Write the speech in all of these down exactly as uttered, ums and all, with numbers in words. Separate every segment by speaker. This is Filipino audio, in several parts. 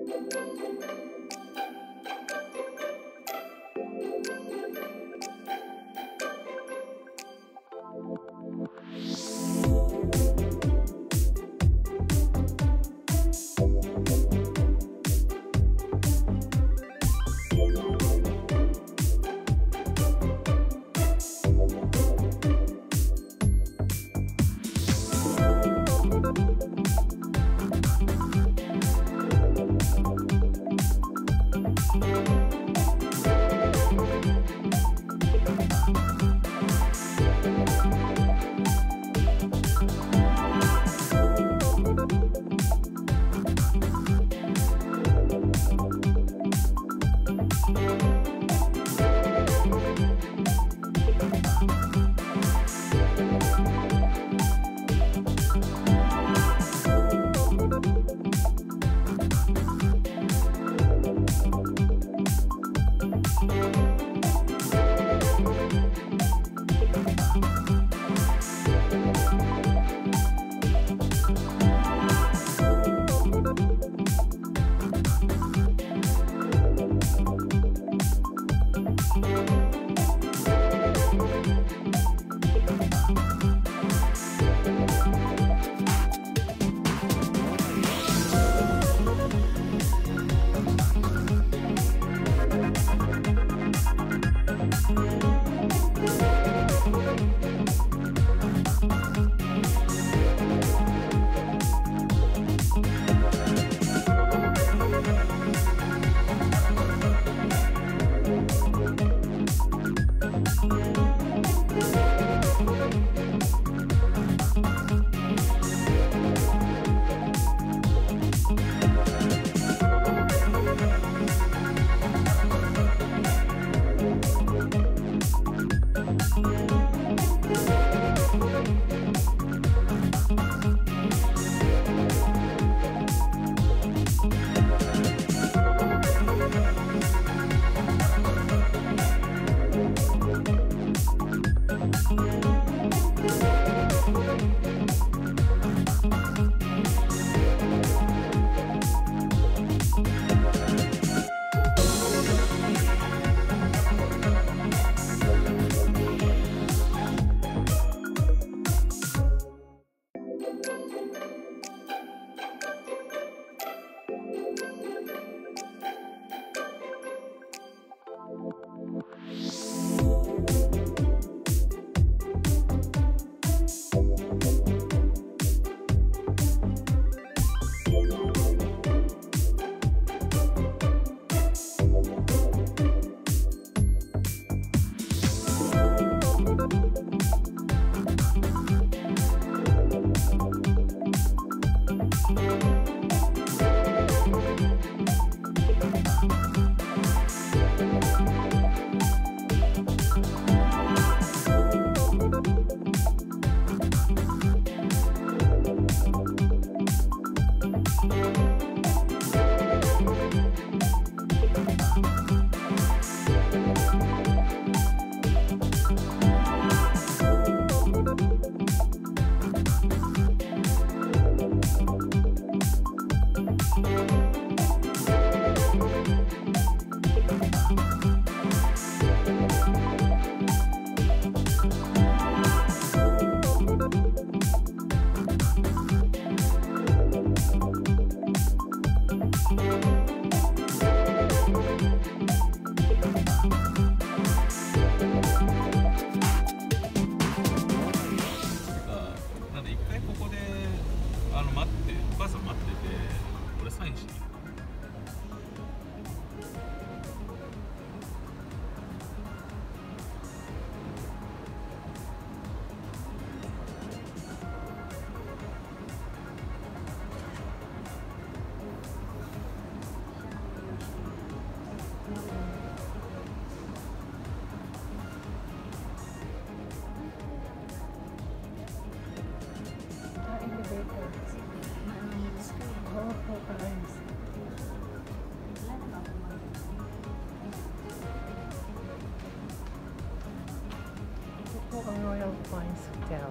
Speaker 1: Royal Pines Hotel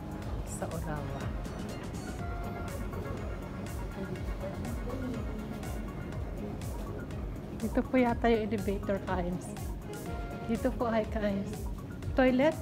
Speaker 1: sa Orawa. Dito po yata yung elevator, Kaims. Dito po ay Kaims. Toilet?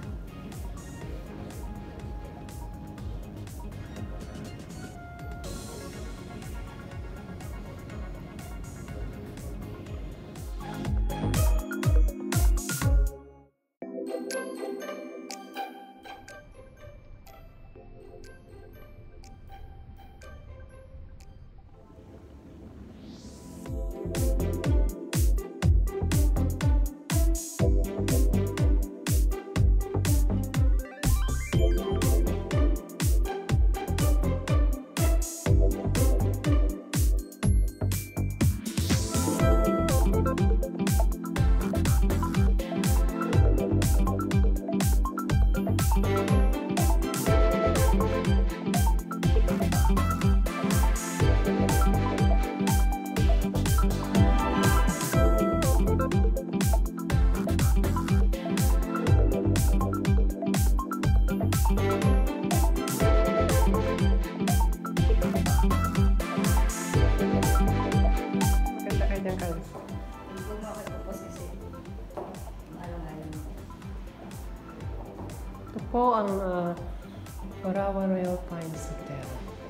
Speaker 1: Ito po ang uh, Orawa Royal Pines Hotel.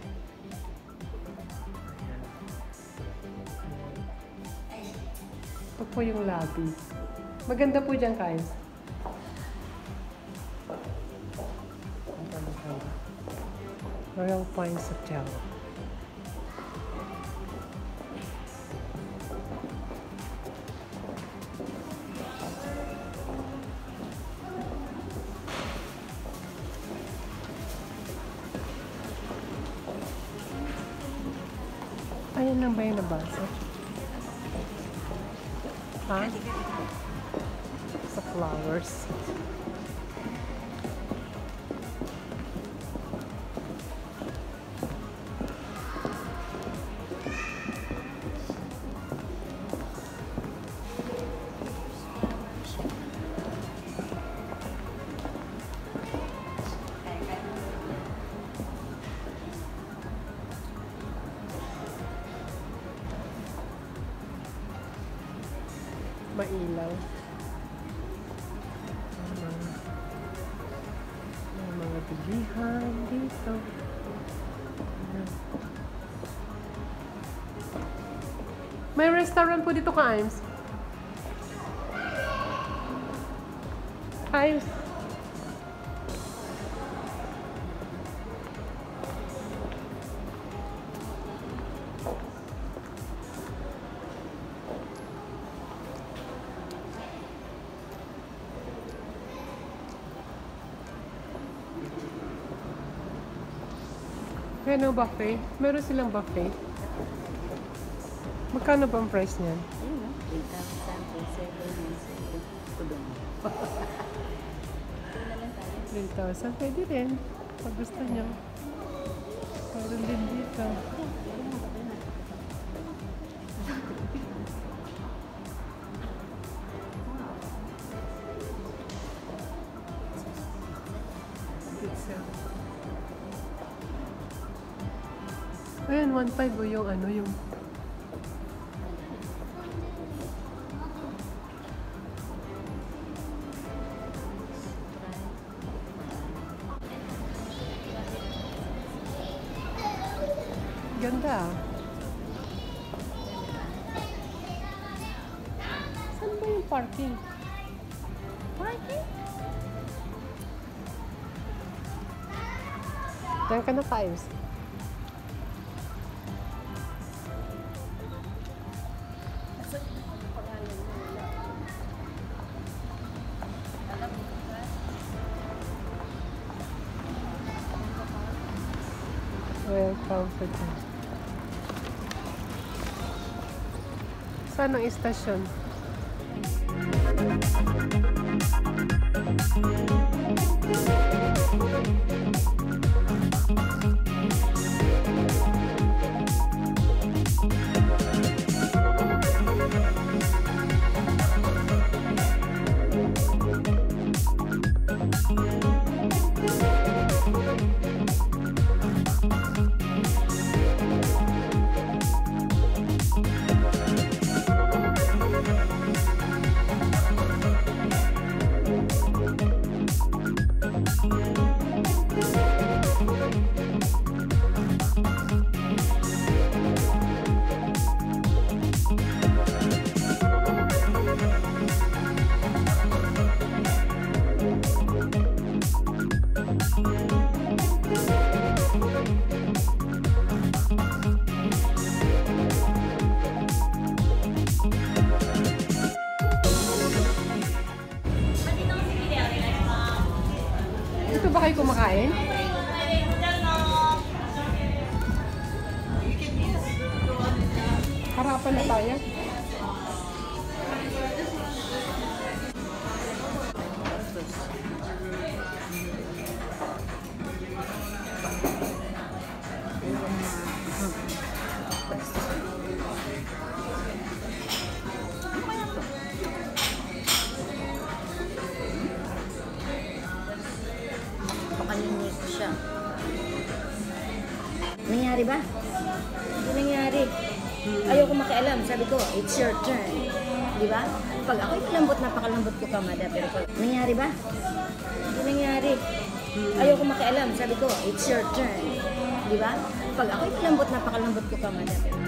Speaker 1: Ito po yung lobby. Maganda po dyan, guys. Royal Pines Hotel. Ayan lang ba yung nabasa? Ha? Sa flowers. Mailaw. May mga bilihan dito. May restaurant po dito, Kaims. Kaims. Ano, buffet? Meron silang buffet. Magkano ba ang price niyan? three thousand. Pwede rin. Pag gusto nyo. Meron din dito. Pizza. Ayan, one five o yung ano yung... Ganda ah. Saan ba yung parking? Parking? Diyan ka na, Kaims. Welcome to the... Saan ang istasyon? kayo kumakain? Harapan na tayo.
Speaker 2: Pakalinig ko siya. Nangyari ba? Hindi nangyari. Ayoko makialam. Sabi ko, it's your turn. Di ba? Pag ako'y malambot, napakalambot ko kamada. Pero pag nangyari ba? Hindi nangyari. Ayoko makialam. Sabi ko, it's your turn. Di ba? Pag ako'y malambot, napakalambot ko kamada. Pero